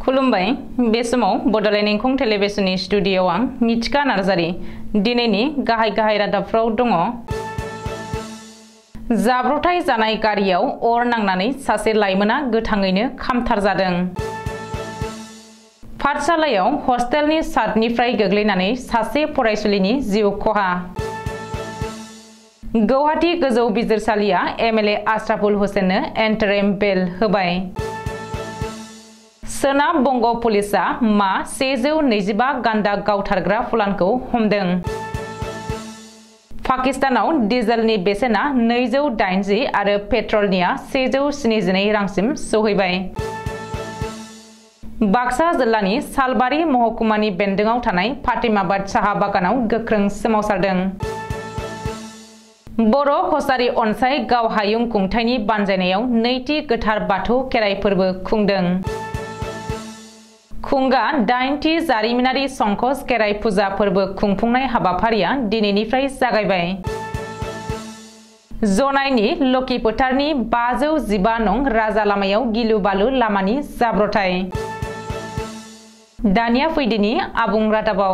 खुलुमबाय बे समाव बड'लेण्ड इंखं टेलिभिजननि स्टुडिय'आव आं मिथिका नार्जारी दिनैनि गाहाय रादाबफ्राव दङ। जाब्रबथाय जानाय गारियाव अर नांनानै सासे लाइमोना गोथाङैनो खामथार जादों। पाठशालायाव हस्टेलनि छादनिफ्राय गोग्लैनानै सासे फरायसुलिनि जिउ खहा। गुवाहाटी गोजौ बिजिरसालिया एमएलए आशराफुल हुसैननो एन्टारिम बेल होबाय। सोनाब बंग पुलिसा मा 125 गान्दा गावथारग्रा फलानखौ हमदों। पाकिस्तानाव डिजेलनि बेसेना 280 आरो पेट्रलनिया 172 रांसिम सौहैबाय। बाक्सा जिल्लानि सालबारि महकुमानि बेन्दोङाव थानाय फातिमाबाद साहा बागानाव गोख्रों सोमावसारदों। बर' कसारी अनसाय गाव हायुं खुंथायनि बानजायनायाव नैथि गोथार बाथौ खेराइ फोरबो खुंदों। खुंगा 8थि जारिमिनारि संकस खेराइ फुजा फोरबो खुंफुंनाय हाबाफारिया दिनैनिफ्राय जागायबाय। जनाइनि लकी फोथारनि 515 नं राजा लामायाव गिलु बालु लामानि जाब्रबथाय। दानिया फैदिनि आबुं रादाबाव।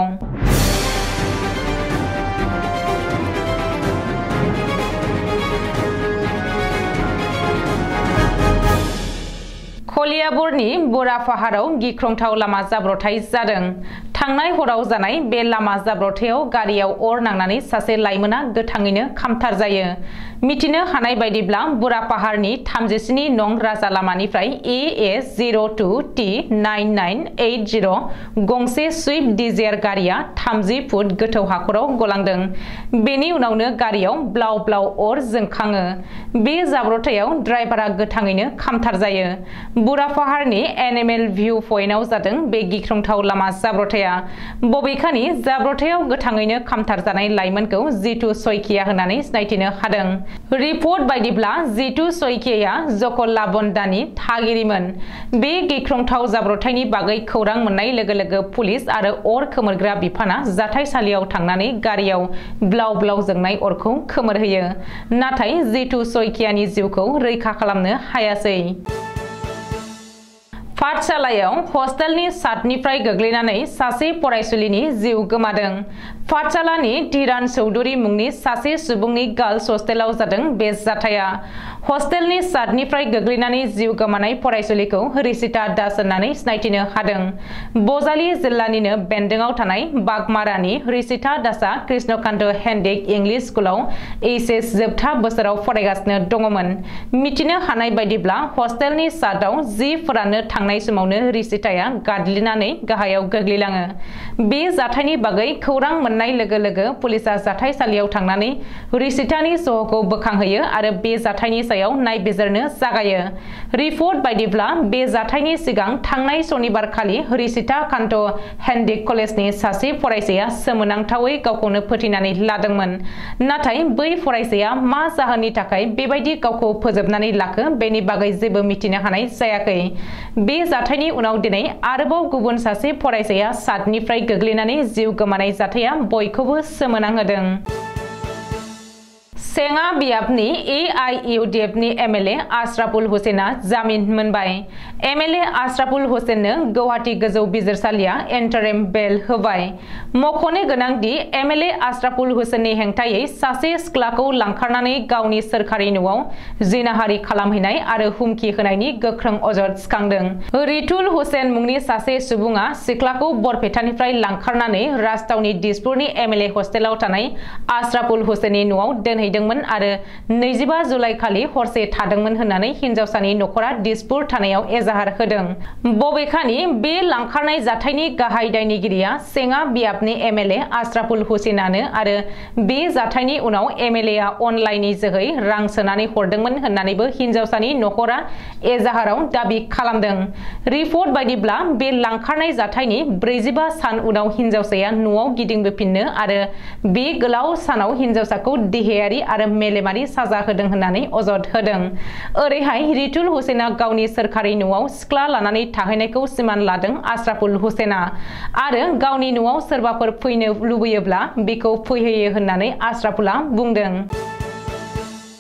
कलियाबरनि बुरापाहाराव गिख्रंथाव लामा जाब्रबथाय जादों। थांनाय हराव जानाय बे लामा जाब्रबथायाव गारियाव अर नांनानै सासे लाइमोना गोथाङैनो खामथार जायो। मिथिनो हानाय बायदिब्ला बुरापाहारनि 37 नं राजा लामानिफ्राय AA02T9980 गंसे स्विफ्ट डिजायर गारिया 30 फुट गोथौ हाखराव गलांदों। बेनि उनावनो गारियाव ब्लाव ब्लाव अर जोंखाङो। बे जाब्रबथायाव ड्राइभारा गोथाङैनो खामथार जायो। बुरापाहारनि एनिमेल भिउ पइन्टआव जादों बे गिख्रंथाव लामा जाब्रबथाया। बबेखानि जाब्रबथायाव गोथाङैनो खामथार जानाय लाइमोनखौ जितु सयकिया होननानै सिनायथिनो हादों। रिपर्ट बायदिब्ला जितु सयकियाया जकलाबन्दानि थागिरिमोन। बे गिख्रंथाव जाब्रबथायनि बागै खौरां मोननाय लोगो लोगो पुलिस आरो अर खोमोरग्रा बिफाना जाथायसालियाव थांनानै गारियाव ब्लाव ब्लाव जोंनाय अरखौ खोमोरहोयो। नाथाय जितु सयकियानि जिउखौ रैखा खालामनो हायासै। पाठशालायाव हस्टेलनि छादनिफ्राय गोग्लैनानै सासे फरायसुलिनि जिउ गोमादों। पाठशालानि धीरान चौधुरी मुंनि सासे सुबुंनि गार्लस हस्टेलाव जादों बे जाथाया। हस्टेलनि छादनिफ्राय गोग्लैनानै जिउ गोमानाय फरायसुलिखौ रिसिता दास होननानै सिनायथिनो हादों। बजालि जिल्लानिनो बेन्दोङाव थानाय बागमारानि रिसिता दासआ कृष्णकान्त हेन्डिक इंलिश स्कुलाव HS जोबथा बोसोराव फरायगासिनो दङमोन। मिथिनो हानाय बायदिब्ला हस्टेलनि छादआव जि फोराननो थांनाय समावनो रिसिताया गादलिनानै गाहायाव गोग्लैलाङो। बे जाथायनि बागै खौरां मोननाय लोगो लोगो पुलिसा जाथायसालियाव थांनानै रिसितानि सह'खौ बोखांहोयो आरो बे जाथायनि सायाव नायबिजिरनो जागायो। रिपर्ट बायदिब्ला बे जाथायनि सिगां थांनाय सनिबार खालि रिसिता कान्त हेन्डिक कलेजनि सासे फरायसाया सोमोनांथावै गावखौनो फोथैनानै लादोंमोन। नाथाय बै फरायसाया मा जाहोननि थाखाय बेबायदि गावखौ फोजोबनानै लाखो बेनि बागै जेबो मिथिनो हानाय जायाखै। बे जाथायनि उनाव दिनै आरोबाव गुबुन सासे फरायसाया छादनिफ्राय गोग्लैनानै जिउ गोमानाय जाथाया बयखौबो सोमोनांहोदों। सेङा बियाबनि AIUDFनि एमएलए आशराफुल हुसैना जामिन मोनबाय। एमएलए आशराफुल हुसैननो गुवाहाटी गोजौ बिजिरसालिया एन्टारिम बेल होबाय। मख'नो गोनांदि एमएलए आशराफुल हुसैननि हेंथायै सासे सिख्लाखौ लांखारनानै गावनि सोरखारि न'आव जिनाहारि खालामहैनाय आरो हुमखि होनायनि गोख्रों अजद सिखांदों। रितुल हुसैन मुंनि सासे सुबुङा सिख्लाखौ बरपेटानिफ्राय लांखारनानै राजथावनि दिसपुरनि एमएलए हस्टेलाव थानाय आशराफुल हुसैननि न'आव दोनहैदोंमोन आरो 25 जुलाइ खालि हरसे थादोंमोन होननानै हिनजावसानि नखरा दिसपुर थानायाव एजाहार होदों। बबेखानि बे लांखारनाय जाथायनि गाहाय दायनिगिरिया सेङा बियाबनि एमएलए आशराफुल हुसैनानो आरो बे जाथायनि उनाव एमएलएआ अनलाइननि जोहै रां सोनानै हरदोंमोन होननानैबो हिनजावसानि नखरा एजाहाराव दाबि खालामदों। रिपर्ट बायदिब्ला बे लांखारनाय जाथायनि 45 सान उनाव हिनजावसाया न'आव गिदिंबोफिननो आरो बे गोलाव सानाव हिनजावसाखौ देहायारि आरो मेलेमारि साजा होदों होननानै अजद होदों। ओरैहाय रितुल हुसैना गावनि सोरखारि न'आव सिख्ला लानानै थाहैनायखौ सिमान लादों आशराफुल हुसैना आरो गावनि न'आव सोरबाफोर फैनो लुबैयोब्ला बेखौ फैहोयो होननानै आशराफुलआ बुंदों।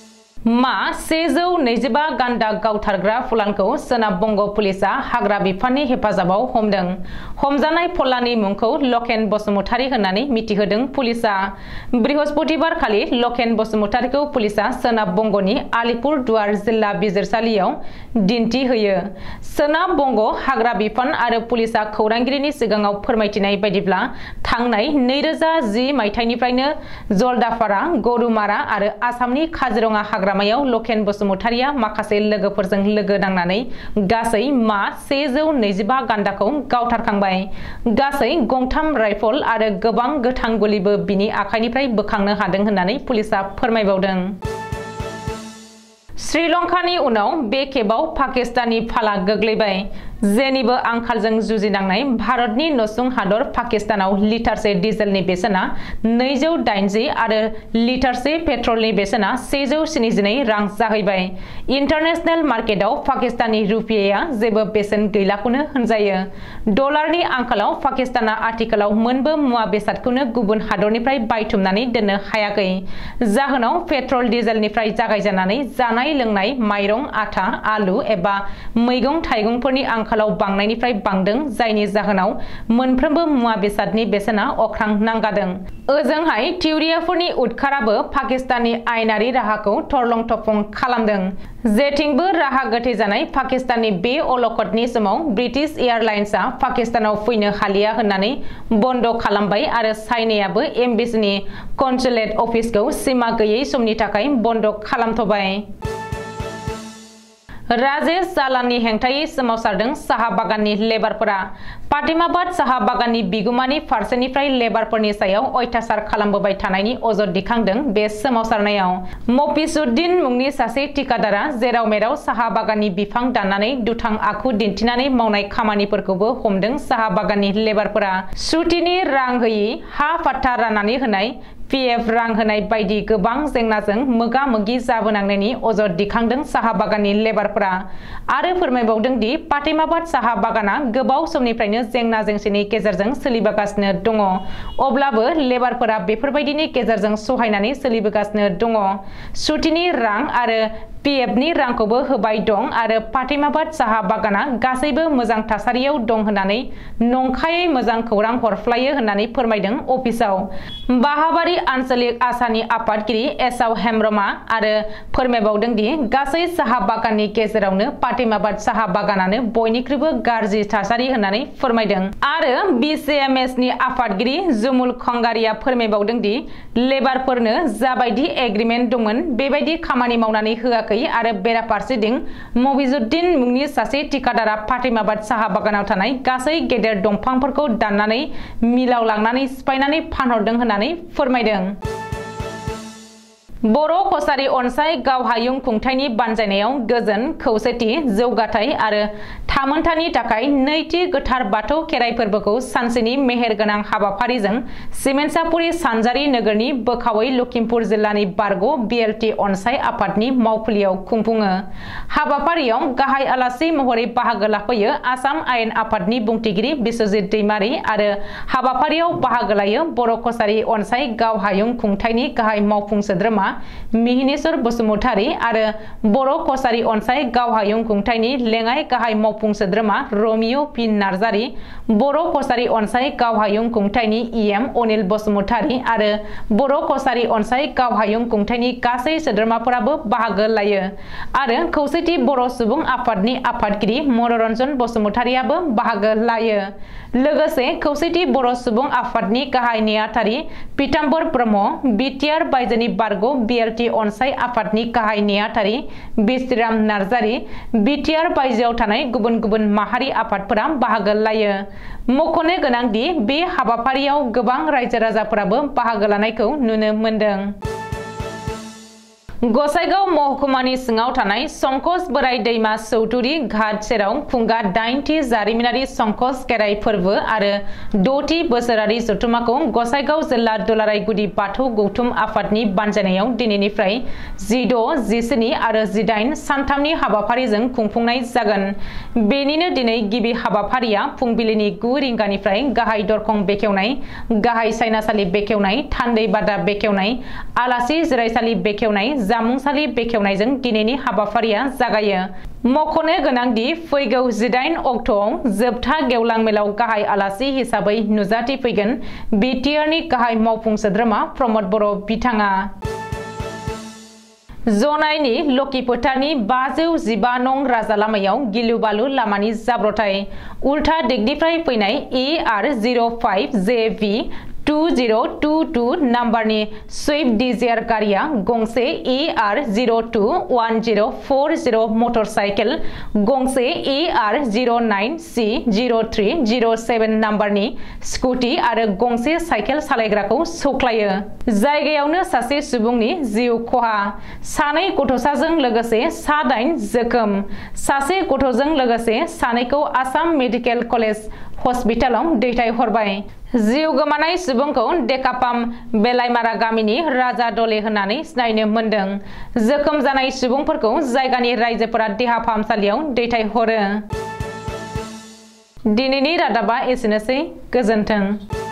मा 125 गान्दा गावथारग्रा फलानखौ सोनाब बंग पुलिसा हाग्रा बिफाननि हेफाजाबाव हमदों। हमजानाय फलाननि मुंखौ लकेन बसुमतारी होननानै मिथिहोदों पुलिसा। बृहस्पतिबार खालि लकेन बसुमतारीखौ पुलिसा सोनाब बंगनि आलिपुरदुवार जिल्ला बिजिरसालियाव दिन्थिहोयो। सोनाब बंग हाग्रा बिफान आरो पुलिसा खौरांगिरिनि सिगाङाव फोरमायथिनाय बायदिब्ला थांनाय 2010 मायथाइनिफ्रायनो जलदापारा, गरुमारा आरो आसामनि काजिरङा हाग्रामायाव लकेन बसुमतारीया माखासे लोगोफोरजों लोगो नांनानै गासै मा 125 गान्दाखौ गावथारखांबाय। गासै गंथाम राइफल आरो गोबां गोथां गुलिबो बिनि आखाइनिफ्राय बोखांनो हादों होननानै पुलिसा फोरमायबावदों। श्रीलंकानि उनाव बे खेबाव पाकिस्ताननि फाला गोग्लैबाय। जेनिबो आंखालजों जुजिनांनाय भारतनि नसुं हादर पाकिस्तानाव लिटारसे डिजेलनि बेसेना 280 आरो लिटारसे पेट्रलनि बेसेना 172 रां जाहैबाय। इन्टारनेशनेल मार्केटआव पाकिस्ताननि रुपियाया जेबो बेसेन गैलाखौनो होनजायो। डलारनि आंखालाव पाकिस्ताना आथिखालाव मोनबो मुवा बेसादखौनो गुबुन हादरनिफ्राय बायथुमनानै दोननो हायाखै। जाहोनाव पेट्रल डिजेलनिफ्राय जागायजेननानै जानाय लोंनाय, माइरं, आटा, आलु एबा मैगं थाइगंफोरनि आंखालाव बांनायनिफ्राय बांदों, जायनि जाहोनाव मोनफ्रोमबो मुवा बेसादनि बेसेना अख्रां नांगादों। ओजोंहाय थिउरियाफोरनि उदखाराबो पाकिस्ताननि आयेनारि राहाखौ थरलं थफं खालामदों। जेथिंबो राहा गोथे जानाय पाकिस्ताननि बे अलखदनि समाव ब्रिटिश एयारलाइन्सआ पाकिस्तानाव फैनो हालिया होननानै बन्द खालामबाय आरो चाइनायाबो एम्बेसिनि कनसुलेट अफिसखौ सिमा गैयै समनि थाखाय बन्द खालामथबाय। राजेश जालाननि हेंथायै सोमावसारदों साहा बागाननि लेबारफोरा। फातिमाबाद साहा बागाननि बिगुमानि फारसेनिफ्राय लेबारफोरनि सायाव अयथासार खालामबोबाय थानायनि अजद दिखांदों बे सोमावसारनायाव। मफिसुद्दिन मुंनि सासे ठिकादारा जेराव मेराव साहा बागाननि बिफां दाननानै दुथां आखु दिन्थिनानै मावनाय खामानिफोरखौबो हमदों साहा बागाननि लेबारफोरा। सुतिनि रां होयि, हा फाट्टा राननानै होनाय, PF रां होनाय बायदि गोबां जेंनाजों मोगा मोगि जाबोनांनायनि अजद दिखांदों साहा बागाननि लेबारफोरा आरो फोरमायबावदों दि फातिमाबाद साहा बागाना गोबाव समनिफ्रायनो जेंना जेंसिनि गेजेरजों सोलिबोगासिनो दङ। अब्लाबो लेबारफोरा बेफोरबायदिनि गेजेरजों सहायनानै सोलिबोगासिनो दङ। सुतिनि रां आरो PFनि रांखौबो होबाय दं आरो फातिमाबाद साहा बागाना गासैबो मोजां थासारियाव दं होननानै नंखायै मोजां खौरां हरफ्लायो होननानै फोरमायदों अफिसाव। बाहाबारि आन्चलिक आसानि आफादगिरि एसाव हेम्ब्रमा आरो फोरमायबावदों दि गासै साहा बागाननि गेजेरावनो फातिमाबाद साहा बागानानो बयनिख्रुइबो गाज्रि थासारि होननानै फोरमायदों आरो BCMSनि आफादगिरि जुमुल खंगारिया फोरमायबावदों दि लेबारफोरनो जाबायदि एग्रिमेन्ट दंमोन बेबायदि खामानि मावनानै होआखै आरो बेराफारसेथिं मफिजुद्दिन मुंनि सासे ठिकादारा फातिमाबाद साहा बागानाव थानाय गासै गेदेर दंफांफोरखौ दाननानै मिलाव लांनानै सिफायनानै फानहरदों होननानै फोरमायदों। बर' कसारी अनसाय गावहायुं खुंथायनि बानजायनायाव गोजोन, खौसेथि, जौगाथाय आरो थामोनथानि थाखाय नैथि गोथार बाथौ खेराइ फोरबोखौ सानसेनि मेहेरगोनां हाबाफारिजों सिमेन्सापुरि सानजारि नोगोरनि बोखावै लखिमपुर जिल्लानि बारग' BLT अनसाय आफादनि मावखुलियाव खुंफुङो। हाबाफारियाव गाहाय आलासि महरै बाहागो लाफैयो आसाम आयेन आफादनि बुंथिगिरि बिस्वजित दैमारी आरो हाबाफारियाव बाहागो लायो बर' कसारी अनसाय गावहायुं खुंथायनि गाहाय मावफुं सोद्रोमा मिहिनेश्वर बसुमतारी आरो बर' कसारी अनसाय गावहायुं खुंथायनि लेङाइ गाहाय मावफुं सोद्रोमा रमिय' पि नार्जारी, बर' कसारी अनसाय गावहायुं खुंथायनि EM अनिल बसुमतारी आरो बर' कसारी अनसाय गावहायुं खुंथायनि गासै सोद्रोमाफोराबो बाहागो लायो आरो खौसेथि बर' सुबुं आफादनि आफादगिरि मनरन्जन बसुमतारीयाबो बाहागो लायो। लोगोसे खौसेथि बर' सुबुं आफादनि गाहाय नेहाथारि पीताम्बर ब्रह्म, बिटिआर बायजोनि बारग' BLT अनसाय आफादनि गाहाय नेहाथारि बिस्तिराम नार्जारी, बिटिआर बायजोआव थानाय गुबुन गुबुन माहारि आफादफोरा बाहागो लायो। मख'नो गोनांदि बे हाबाफारियाव गोबां रायजो राजाफोराबो बाहागो लानायखौ नुनो मोन्दों। गसाइगाव महकुमानि सिङाव थानाय संकस बोराइ दैमा चौधुरी घाट सेराव खुंगा 8थि जारिमिनारि संकस खेराइ फोरबो आरो 6थि बोसोरारि जथुमाखौ गसाइगाव जिल्ला दुलाराय गुदि बाथौ गौथुम आफादनि बानजायनायाव दिनैनिफ्राय 16, 17 आरो 18 सानथामनि हाबाफारिजों खुंफुंनाय जागोन। बेनिनो दिनै गिबि हाबाफारिया फुंबिलिनि 9 रिंगानिफ्राय गाहाय दरखं बेखेवनाय, गाहाय सायनासालि बेखेवनाय, थान्दै बादा बेखेवनाय, आलासि जिरायसालि बेखेवनाय, जामुंसालि बेखेवनायजों दिनैनि हाबाफारिया जागायो। मख'नो गोनांदि फैगौ 18 अक्ट'आव जोबथा गेवलां मेलाव गाहाय आलासि हिसाबै नुजाथि फैगोन बिटिआरनि गाहाय मावफुं सोद्रोमा प्रमद बर' बिथाङा। जनाइनि लकी फोथारनि 515 नं राजा लामायाव गिलु बालु लामानि जाब्रथाय। उल्था दिगनिफ्राय फैनाय ER05 JV 2022 नाम्बारनि स्विफ्ट डिजायर गारिया गंसे ER021040 मटरसाइकेल, गंसे ER09C 0307 नाम्बारनि स्कुटी आरो गंसे साइकेल सालायग्राखौ सौख्लायो। जायगायावनो सासे सुबुंनि जिउ खहा, सानै गथ'साजों लोगोसे सा8 जोखोम। सासे गथ'जों लोगोसे सानैखौ आसाम मेडिकेल कलेज हस्पिटालाव दैथायहरबाय। जिउ गोमानाय सुबुंखौ डेकापाम बेलाइमारा गामिनि राजा दले होननानै सिनायनो मोन्दों। जोखोम जानाय सुबुंफोरखौ जायगानि रायजोफोरा देहा फाहामसालियाव दैथायहरो। दिनैनि रादाबा एसेनोसै, गोजोन्थों।